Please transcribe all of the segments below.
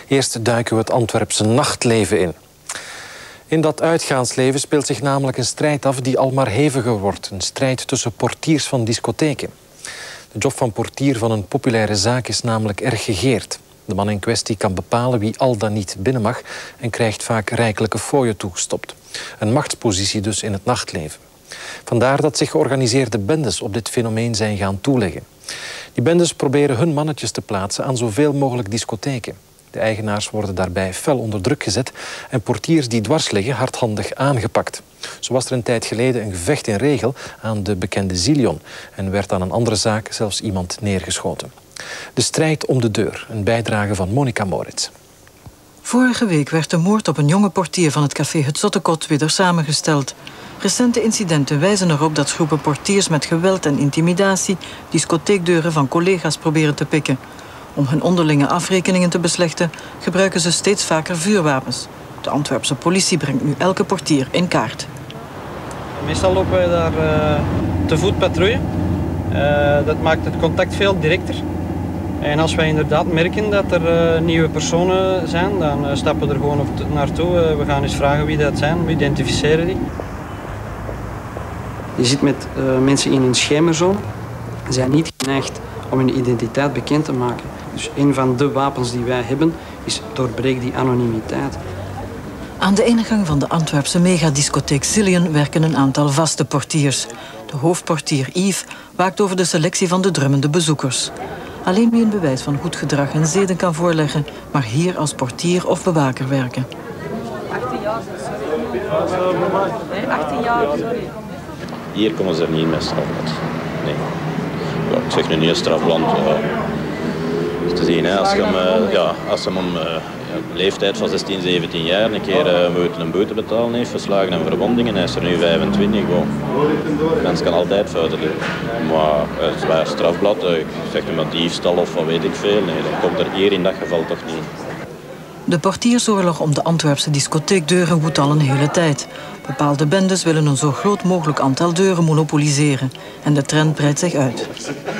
Eerst duiken we het Antwerpse nachtleven in. In dat uitgaansleven speelt zich namelijk een strijd af die al maar heviger wordt. Een strijd tussen portiers van discotheken. De job van portier van een populaire zaak is namelijk erg gegeerd. De man in kwestie kan bepalen wie al dan niet binnen mag en krijgt vaak rijkelijke fooien toegestopt. Een machtspositie dus in het nachtleven. Vandaar dat zich georganiseerde bendes op dit fenomeen zijn gaan toeleggen. Die bendes proberen hun mannetjes te plaatsen aan zoveel mogelijk discotheken. De eigenaars worden daarbij fel onder druk gezet en portiers die dwars liggen hardhandig aangepakt. Zo was er een tijd geleden een gevecht in Regel aan de bekende Zillion en werd aan een andere zaak zelfs iemand neergeschoten. De strijd om de deur, een bijdrage van Monica Moritz. Vorige week werd de moord op een jonge portier van het café Het Zottekot weer samengesteld. Recente incidenten wijzen erop dat groepen portiers met geweld en intimidatie discotheekdeuren van collega's proberen te pikken. Om hun onderlinge afrekeningen te beslechten gebruiken ze steeds vaker vuurwapens. De Antwerpse politie brengt nu elke portier in kaart. Meestal lopen wij daar te voet patrouille. Dat maakt het contact veel directer. En als wij inderdaad merken dat er nieuwe personen zijn, dan stappen we er gewoon naartoe. We gaan eens vragen wie dat zijn, we identificeren die. Je zit met mensen in een schemerzone. Ze zijn niet geneigd om hun identiteit bekend te maken. Dus een van de wapens die wij hebben is doorbreek die anonimiteit. Aan de ingang van de Antwerpse megadiscotheek Zillion werken een aantal vaste portiers. De hoofdportier Yves waakt over de selectie van de drummende bezoekers. Alleen wie een bewijs van goed gedrag en zeden kan voorleggen, mag hier als portier of bewaker werken. 18 jaar, sorry. Nee, 18 jaar, sorry. Hier komen ze er niet met strafblad. Nee. Ja, ik zeg nu niet een strafblad. Te zien, hè. Als hem om leeftijd van 16, 17 jaar een keer een boete betalen heeft, verslagen en verwondingen, hij is er nu 25. De mens kan altijd fouten doen. Maar een zwaar strafblad, ik zeg nu maar diefstal of wat weet ik veel, nee, dat komt er hier in dat geval toch niet. De portiersoorlog om de Antwerpse discotheekdeuren woedt al een hele tijd. Bepaalde bendes willen een zo groot mogelijk aantal deuren monopoliseren. En de trend breidt zich uit.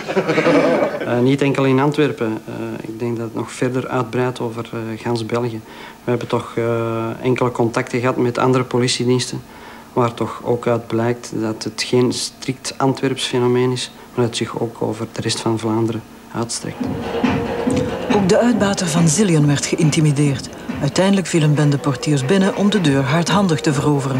Niet enkel in Antwerpen. Ik denk dat het nog verder uitbreidt over gans België. We hebben toch enkele contacten gehad met andere politiediensten, waar toch ook uit blijkt dat het geen strikt Antwerps fenomeen is, maar dat het zich ook over de rest van Vlaanderen uitstrekt. Ook de uitbater van Zillion werd geïntimideerd. Uiteindelijk vielen bendeportiers binnen om de deur hardhandig te veroveren.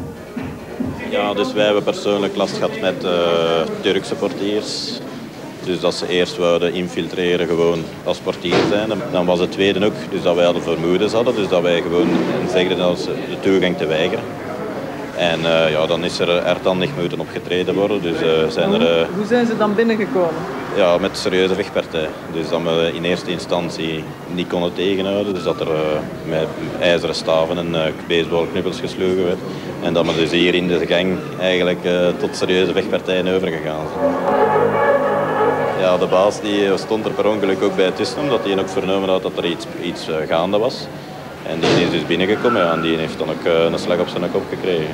Ja, dus wij hebben persoonlijk last gehad met Turkse portiers. Dus dat ze eerst wouden infiltreren gewoon als portier zijn. Dan was het tweede ook, dus dat wij hadden vermoedens hadden. Dus dat wij gewoon zegden dat ze de toegang te weigeren. En dan is er hardhandig moeten opgetreden worden. Dus, Hoe zijn ze dan binnengekomen? Ja, met serieuze vechtpartij. Dus dat we in eerste instantie niet konden tegenhouden. Dus dat er met ijzeren staven en baseballknuppels geslagen werd. En dat we dus hier in de gang eigenlijk tot serieuze vechtpartijen overgegaan zijn. Ja, de baas die stond er per ongeluk ook bij tussen, omdat hij ook vernomen had dat er iets gaande was. En die is dus binnengekomen en die heeft dan ook een slag op zijn kop gekregen.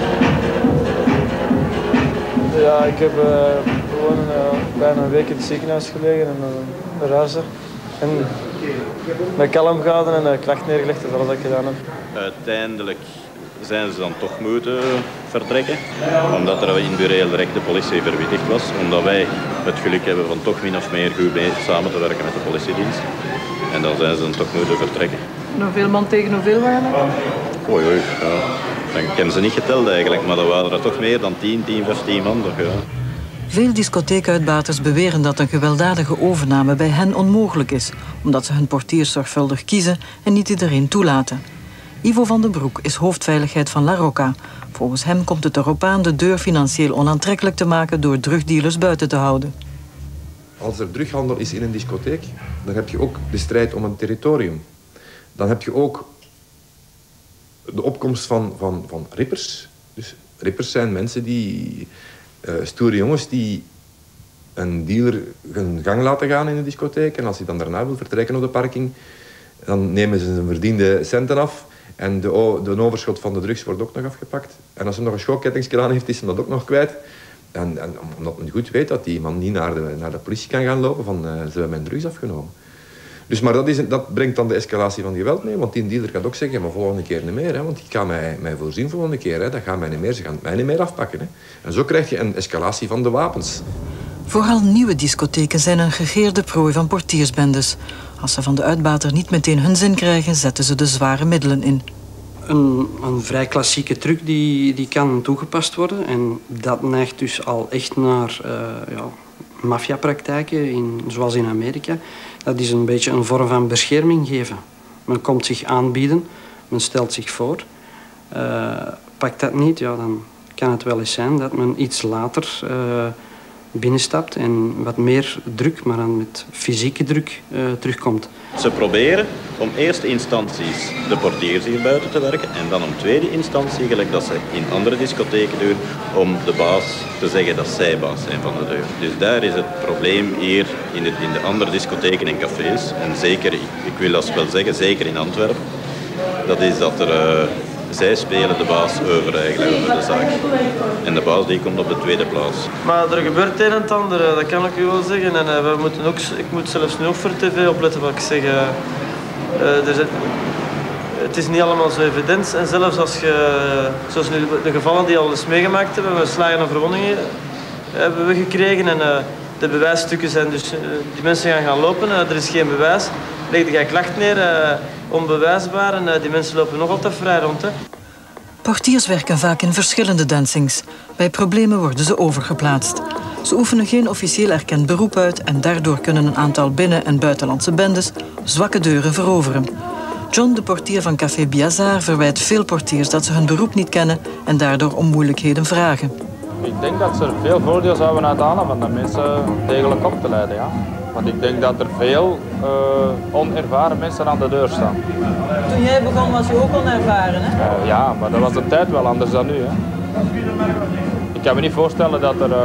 Ja, ik heb gewoon bijna een week in het ziekenhuis gelegen en een ruizer. En met kalm gehouden en klacht neergelegd, dat is alles wat ik gedaan heb. Uiteindelijk zijn ze dan toch moeten vertrekken, omdat er in bureel recht de politie verwittigd was, omdat wij het geluk hebben van toch min of meer goed samen te werken met de politiedienst. En dan zijn ze dan toch moeten vertrekken. Hoeveel man tegen hoeveel waren er? Oei, ja. Ik heb ze niet geteld eigenlijk, maar er waren er toch meer dan 10, 15 man. Toch, ja. Veel discotheekuitbaters beweren dat een gewelddadige overname bij hen onmogelijk is, omdat ze hun portiers zorgvuldig kiezen en niet iedereen toelaten. Ivo van den Broek is hoofdveiligheid van La Rocca. Volgens hem komt het erop aan de deur financieel onaantrekkelijk te maken door drugdealers buiten te houden. Als er drughandel is in een discotheek, dan heb je ook de strijd om een territorium. Dan heb je ook de opkomst van rippers. Dus rippers zijn mensen die, stoere jongens die een dealer een gang laten gaan in een discotheek. En als hij dan daarna wil vertrekken op de parking, dan nemen ze zijn verdiende centen af. En de overschot van de drugs wordt ook nog afgepakt. En als hij nog een schokkettingsje aan heeft, is hij dat ook nog kwijt. En omdat men goed weet dat die man niet naar de politie kan gaan lopen van ze hebben mijn drugs afgenomen. Dus, maar dat brengt dan de escalatie van geweld mee. Want die dealer gaat ook zeggen, maar volgende keer niet meer. Hè, want ik ga mij voorzien volgende keer. Hè, dat gaat mij niet meer. Ze gaan mij niet meer afpakken. Hè. En zo krijg je een escalatie van de wapens. Vooral nieuwe discotheken zijn een gegeerde prooi van portiersbendes. Als ze van de uitbater niet meteen hun zin krijgen, zetten ze de zware middelen in. Een vrij klassieke truc die kan toegepast worden. En dat neigt dus al echt naar maffiapraktijken, zoals in Amerika. Dat is een beetje een vorm van bescherming geven. Men komt zich aanbieden, men stelt zich voor. Pakt dat niet, ja, dan kan het wel eens zijn dat men iets later binnenstapt en wat meer druk, maar dan met fysieke druk terugkomt. Ze proberen om eerste instanties de portiers hier buiten te werken en dan om tweede instantie, gelijk dat ze in andere discotheken doen, om de baas te zeggen dat zij baas zijn van de deur. Dus daar is het probleem hier in de andere discotheken en cafés. En zeker, ik wil dat wel zeggen, zeker in Antwerpen, dat is dat er... zij spelen de baas over eigenlijk, over de zaak. En de baas die komt op de tweede plaats. Maar er gebeurt een en het ander, dat kan ik u wel zeggen. En ik moet zelfs nu ook voor tv opletten wat ik zeg. Het is niet allemaal zo evident. En zelfs als je, zoals nu de gevallen die al eens meegemaakt hebben, we slagen en verwondingen hebben we gekregen. En de bewijsstukken zijn dus, die mensen gaan lopen, er is geen bewijs. Leg je klacht neer, onbewijsbaar en die mensen lopen nog altijd vrij rond. Hè. Portiers werken vaak in verschillende dansings. Bij problemen worden ze overgeplaatst. Ze oefenen geen officieel erkend beroep uit en daardoor kunnen een aantal binnen- en buitenlandse bendes zwakke deuren veroveren. John, de portier van Café Biazar, verwijt veel portiers dat ze hun beroep niet kennen en daardoor om moeilijkheden vragen. Ik denk dat ze er veel voordeel zouden uithalen van de mensen degelijk op te leiden. Ja. Want ik denk dat er veel onervaren mensen aan de deur staan. Toen jij begon was je ook onervaren, hè? Ja, maar dat was de tijd wel anders dan nu. Hè. Ik kan me niet voorstellen dat er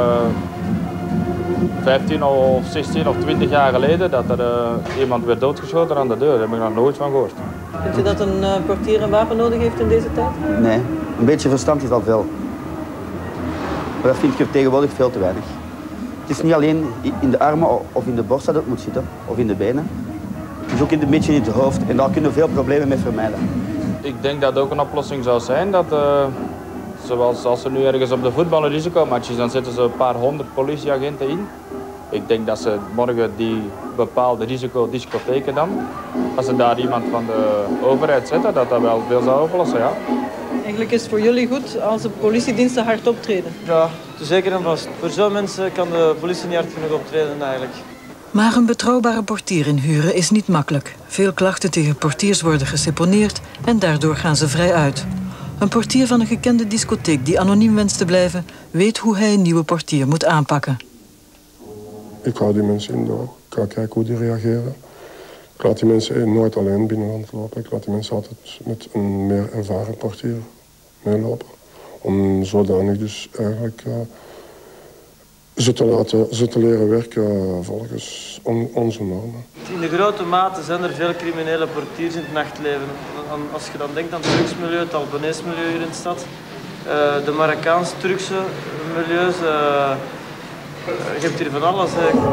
15 of 16 of 20 jaar geleden dat er iemand werd doodgeschoten aan de deur. Daar heb ik nog nooit van gehoord. Vind je dat een portier een wapen nodig heeft in deze tijd? Nee, een beetje verstand is al veel. Maar dat vind ik tegenwoordig veel te weinig. Het is niet alleen in de armen of in de borst dat het moet zitten, of in de benen. Het is ook een beetje in het hoofd en daar kunnen we veel problemen mee vermijden. Ik denk dat ook een oplossing zou zijn dat, zoals als er nu ergens op de voetbal een risicomatch is, dan zetten ze een paar 100 politieagenten in. Ik denk dat ze morgen die bepaalde risicodiscotheken dan, als ze daar iemand van de overheid zetten, dat wel veel zou oplossen, ja. Eigenlijk is het voor jullie goed als de politiediensten hard optreden. Ja, zeker en vast. Voor zo'n mensen kan de politie niet hard genoeg optreden eigenlijk. Maar een betrouwbare portier inhuren is niet makkelijk. Veel klachten tegen portiers worden geseponeerd en daardoor gaan ze vrij uit. Een portier van een gekende discotheek die anoniem wenst te blijven, weet hoe hij een nieuwe portier moet aanpakken. Ik hou die mensen in door. Ik ga kijken hoe die reageren. Ik laat die mensen nooit alleen binnen rondlopen. Ik laat die mensen altijd met een meer ervaren portier meelopen. Om zodanig dus eigenlijk ze te leren werken volgens onze normen. In de grote mate zijn er veel criminele portiers in het nachtleven. Als je dan denkt aan het drugsmilieu, het Albanese milieu hier in de stad, de Marokkaans-Turkse milieus, je hebt hier van alles.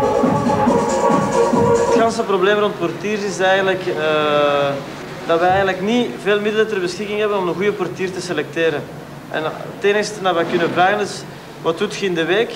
Het ganse probleem rond portiers is eigenlijk dat wij eigenlijk niet veel middelen ter beschikking hebben om een goede portier te selecteren. En het enige dat we kunnen vragen is, wat doet je in de week?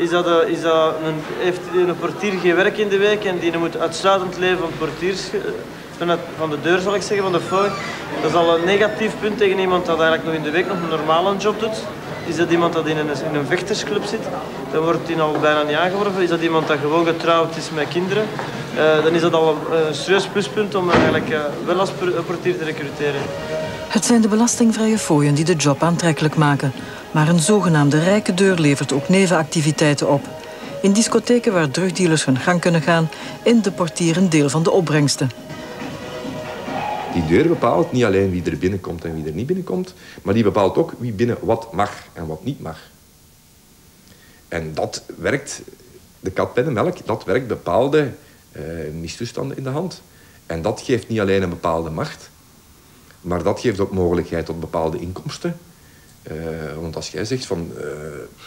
Heeft een portier geen werk in de week en die moet uitsluitend leven van portiers, van de deur zal ik zeggen, van de fooi. Dat is al een negatief punt tegen iemand dat eigenlijk nog in de week nog een normale job doet. Is dat iemand dat in een vechtersclub zit, dan wordt die al bijna niet aangeworven. Is dat iemand dat gewoon getrouwd is met kinderen, dan is dat al een serieus pluspunt om eigenlijk wel als portier te recruteren. Het zijn de belastingvrije fooien die de job aantrekkelijk maken. Maar een zogenaamde rijke deur levert ook nevenactiviteiten op. In discotheken waar drugdealers hun gang kunnen gaan, in de portier een deel van de opbrengsten. Die deur bepaalt niet alleen wie er binnenkomt en wie er niet binnenkomt, maar die bepaalt ook wie binnen wat mag en wat niet mag. En dat werkt, de kat bij de melk, dat werkt bepaalde mistoestanden in de hand. En dat geeft niet alleen een bepaalde macht, maar dat geeft ook mogelijkheid tot bepaalde inkomsten. Want als jij zegt van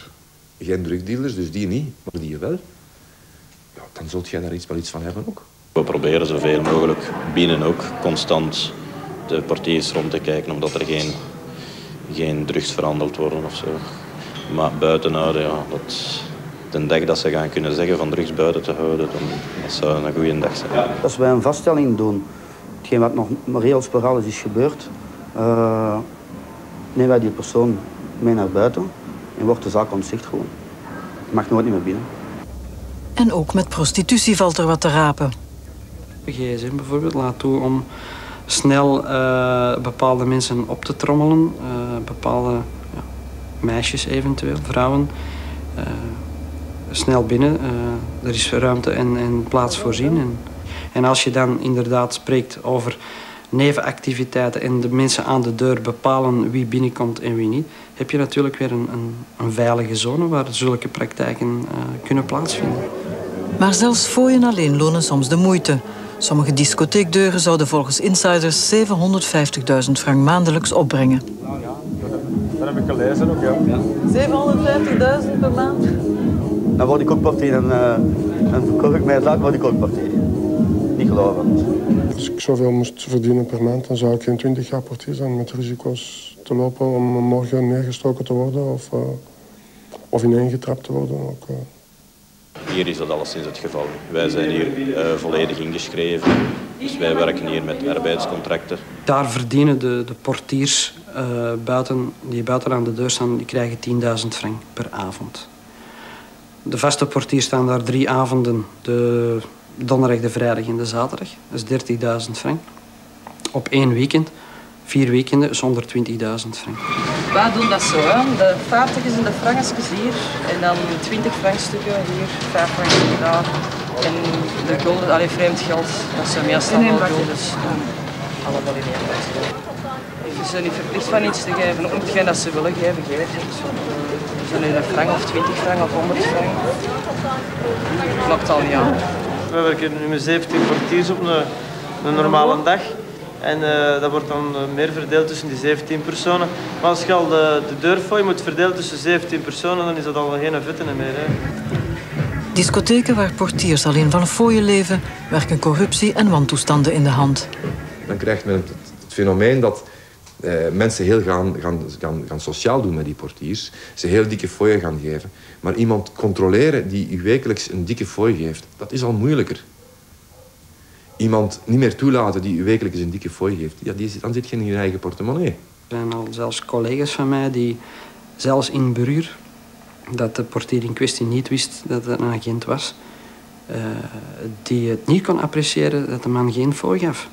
geen drugdealers, dus die niet, maar die wel, ja, dan zult jij daar wel iets van hebben ook. We proberen zoveel mogelijk binnen ook constant de portiers rond te kijken omdat er geen drugs verhandeld worden of zo. Maar buiten houden, ja, de dag dat ze gaan kunnen zeggen van drugs buiten te houden, dat zou een goede dag zijn. Als wij een vaststelling doen, hetgeen wat nog reëel sporadisch is gebeurd, nemen wij die persoon mee naar buiten en wordt de zaak ontzicht gewoon. Mag nooit niet meer binnen. En ook met prostitutie valt er wat te rapen. GSM bijvoorbeeld laat toe om snel bepaalde mensen op te trommelen, bepaalde meisjes eventueel, vrouwen, snel binnen. Er is ruimte en plaats voorzien. En als je dan inderdaad spreekt over nevenactiviteiten en de mensen aan de deur bepalen wie binnenkomt en wie niet, heb je natuurlijk weer een veilige zone waar zulke praktijken kunnen plaatsvinden. Maar zelfs fooien alleen lonen soms de moeite. Sommige discotheekdeuren zouden volgens insiders 750.000 frank maandelijks opbrengen. Dat heb ik gelezen ook, ja. 750.000 per maand? Dan word ik ook portier en verkoop ik mijn zaak, word ik ook portier. Niet geloven. Als ik zoveel moest verdienen per maand, dan zou ik geen 20 jaar portier zijn met risico's te lopen om morgen neergestoken te worden of ineengetrapt te worden. Ook, Hier is dat alleszins het geval. Wij zijn hier volledig ingeschreven. Dus wij werken hier met arbeidscontracten. Daar verdienen de portiers die buiten aan de deur staan, die krijgen 10.000 frank per avond. De vaste portiers staan daar 3 avonden, de donderdag, de vrijdag en de zaterdag. Dat is 30.000 frank. Op 1 weekend, 4 weekenden is 120.000 frank. Wij doen dat zo, hè. De 50 en de frankjes hier. En dan 20 frankstukken hier, 5 frankstukken daar. En de gulden, vreemd geld, dat zijn meestal wel guldens. Allemaal in één pak. Je zijn niet verplicht van iets te geven. Ook hetgeen dat ze willen geven, geven. Ze zijn nu een frank of 20 frank of 100 frank. Dat maakt al niet uit. We werken nu met 17 portiers op een normale dag. En dat wordt dan meer verdeeld tussen die 17 personen. Maar als je al de deurfooi moet verdelen tussen 17 personen, dan is dat al geen vetten meer. Hè. Discotheken waar portiers alleen van fooien leven, werken corruptie en wantoestanden in de hand. Dan krijgt men het fenomeen dat mensen heel gaan sociaal doen met die portiers. Ze heel dikke fooien gaan geven. Maar iemand controleren die u wekelijks een dikke fooi geeft, dat is al moeilijker. Iemand niet meer toelaten die u wekelijks een dikke fooi geeft, ja, dan zit je in je eigen portemonnee. Er zijn al zelfs collega's van mij die zelfs in Bruur, dat de portier in kwestie niet wist dat het een agent was, die het niet kon appreciëren dat de man geen fooi gaf.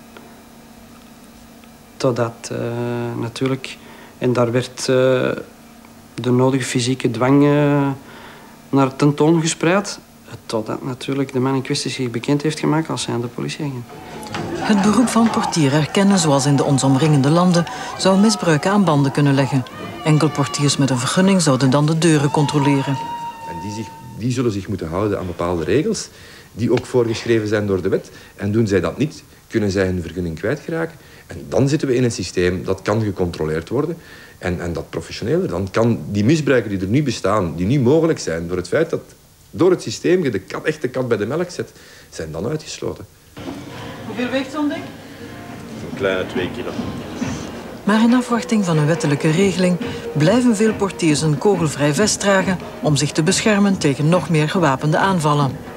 Totdat natuurlijk, en daar werd de nodige fysieke dwang naar tentoon gespreid, totdat natuurlijk de man in kwestie zich bekend heeft gemaakt als zijnde politieagent. Het beroep van portier erkennen, zoals in de ons omringende landen, zou misbruiken aan banden kunnen leggen. Enkel portiers met een vergunning zouden dan de deuren controleren. En die zullen zich moeten houden aan bepaalde regels, die ook voorgeschreven zijn door de wet. En doen zij dat niet, kunnen zij hun vergunning kwijtgeraken. En dan zitten we in een systeem dat kan gecontroleerd worden. En dat professioneler. Dan kan die misbruiken die er nu bestaan, die nu mogelijk zijn, door het feit dat door het systeem je de echte kat bij de melk zet, zijn dan uitgesloten. Hoeveel weegt zo'n ding? Een kleine 2 kilo. Maar in afwachting van een wettelijke regeling blijven veel portiers een kogelvrij vest dragen om zich te beschermen tegen nog meer gewapende aanvallen.